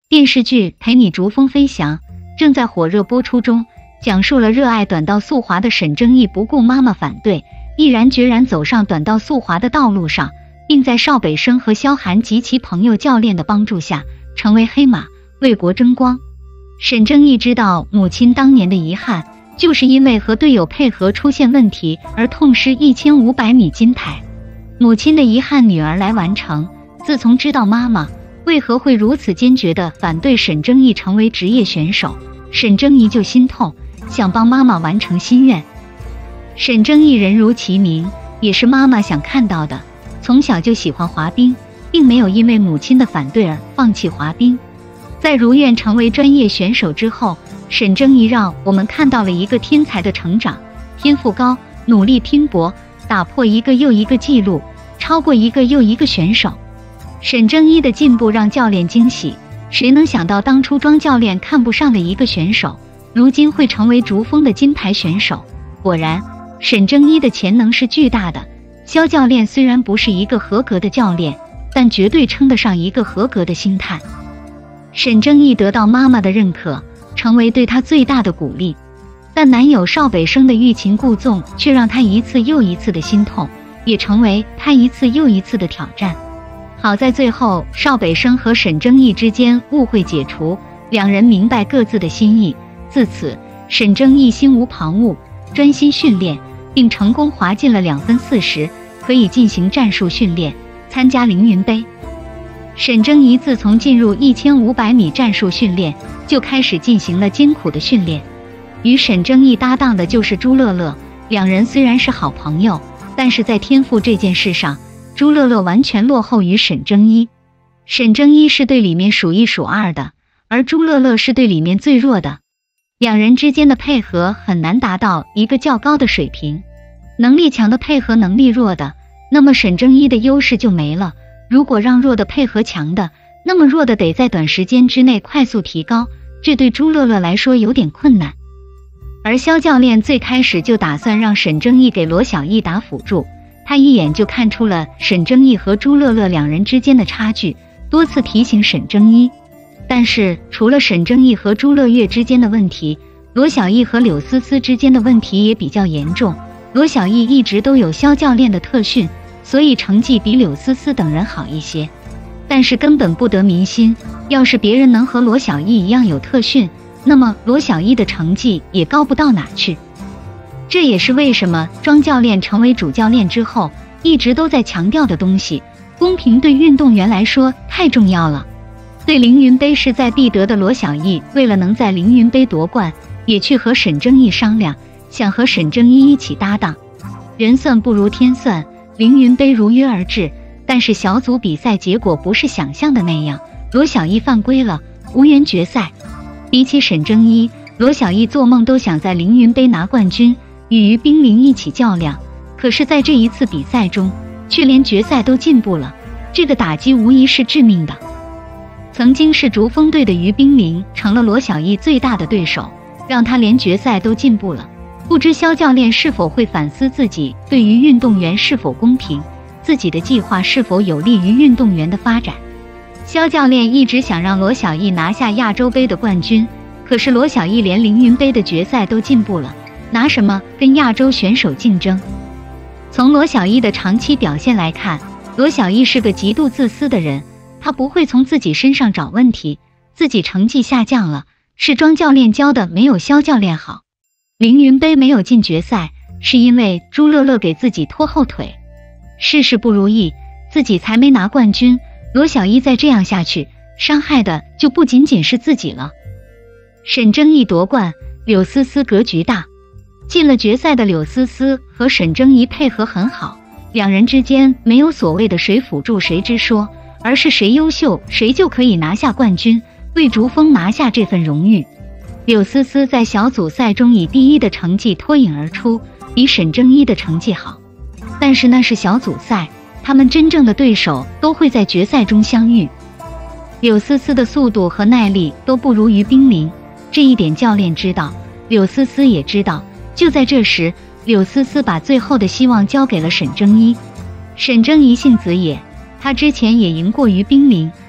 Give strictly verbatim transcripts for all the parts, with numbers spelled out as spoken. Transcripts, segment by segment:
电视剧《陪你逐风飞翔》正在火热播出中，讲述了热爱短道速滑的沈正义不顾妈妈反对，毅然决然走上短道速滑的道路上，并在邵北生和萧寒及其朋友教练的帮助下，成为黑马，为国争光。沈正义知道母亲当年的遗憾，就是因为和队友配合出现问题而痛失一千五百米金牌。母亲的遗憾，女儿来完成。自从知道妈妈为何会如此坚决地反对沈正义成为职业选手，沈正义就心痛，想帮妈妈完成心愿。沈正义人如其名，也是妈妈想看到的，从小就喜欢滑冰，并没有因为母亲的反对而放弃滑冰。在如愿成为专业选手之后，沈正义让我们看到了一个天才的成长，天赋高，努力拼搏，打破一个又一个纪录，超过一个又一个选手。沈正义的进步让教练惊喜，谁能想到当初庄教练看不上的一个选手，如今会成为逐风的金牌选手。果然，沈正义的潜能是巨大的。萧教练虽然不是一个合格的教练，但绝对称得上一个合格的星探。沈正义得到妈妈的认可，成为对他最大的鼓励，但男友邵北生的欲擒故纵却让他一次又一次的心痛，也成为他一次又一次的挑战。好在最后邵北生和沈正义之间误会解除，两人明白各自的心意，自此沈正义心无旁骛，专心训练，并成功滑进了两分四十，可以进行战术训练，参加凌云杯。沈正义自从进入一千五百米战术训练，就开始进行了艰苦的训练。与沈正义搭档的就是朱乐乐，两人虽然是好朋友，但是在天赋这件事上，朱乐乐完全落后于沈正一。沈正一是队里面数一数二的，而朱乐乐是队里面最弱的。两人之间的配合很难达到一个较高的水平，能力强的配合能力弱的，那么沈正一的优势就没了。如果让弱的配合强的，那么弱的得在短时间之内快速提高，这对朱乐乐来说有点困难。而萧教练最开始就打算让沈正义给罗小艺打辅助，他一眼就看出了沈正义和朱乐乐两人之间的差距，多次提醒沈正一。但是除了沈正义和朱乐月之间的问题，罗小艺和柳思思之间的问题也比较严重。罗小艺一直都有萧教练的特训，所以成绩比柳思思等人好一些，但是根本不得民心。要是别人能和罗小艺一样有特训，那么罗小艺的成绩也高不到哪去。这也是为什么庄教练成为主教练之后一直都在强调的东西，公平对运动员来说太重要了。对凌云杯势在必得的罗小艺，为了能在凌云杯夺冠，也去和沈正义商量，想和沈正义一起搭档。人算不如天算，凌云杯如约而至，但是小组比赛结果不是想象的那样，罗小艺犯规了，无缘决赛。比起沈正一，罗小艺做梦都想在凌云杯拿冠军，与于冰凌一起较量，可是在这一次比赛中却连决赛都进步了，这个打击无疑是致命的。曾经是逐风队的于冰凌成了罗小艺最大的对手，让他连决赛都进步了。不知萧教练是否会反思自己对于运动员是否公平，自己的计划是否有利于运动员的发展。萧教练一直想让罗小艺拿下亚洲杯的冠军，可是罗小艺连凌云杯的决赛都进步了，拿什么跟亚洲选手竞争？从罗小艺的长期表现来看，罗小艺是个极度自私的人，他不会从自己身上找问题，自己成绩下降了，是庄教练教的没有萧教练好。凌云杯没有进决赛，是因为朱乐乐给自己拖后腿，事事不如意，自己才没拿冠军。罗小艺再这样下去，伤害的就不仅仅是自己了。沈正义夺冠，柳思思格局大。进了决赛的柳思思和沈正义配合很好，两人之间没有所谓的谁辅助谁之说，而是谁优秀谁就可以拿下冠军，为逐风拿下这份荣誉。柳思思在小组赛中以第一的成绩脱颖而出，比沈正一的成绩好，但是那是小组赛，他们真正的对手都会在决赛中相遇。柳思思的速度和耐力都不如于冰凌，这一点教练知道，柳思思也知道。就在这时，柳思思把最后的希望交给了沈正一。沈正一性子野，他之前也赢过于冰凌，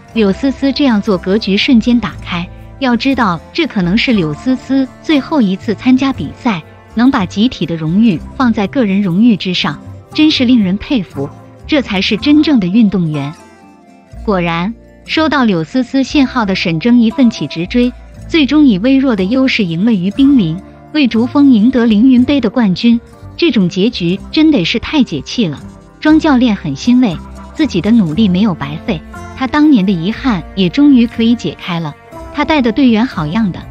柳思思这样做，格局瞬间打开。要知道，这可能是柳思思最后一次参加比赛，能把集体的荣誉放在个人荣誉之上，真是令人佩服。这才是真正的运动员。果然，收到柳思思信号的沈峥一奋起直追，最终以微弱的优势赢了于冰凌，为竹峰赢得凌云杯的冠军。这种结局真得是太解气了。庄教练很欣慰，自己的努力没有白费，他当年的遗憾也终于可以解开了。他带的队员好样的。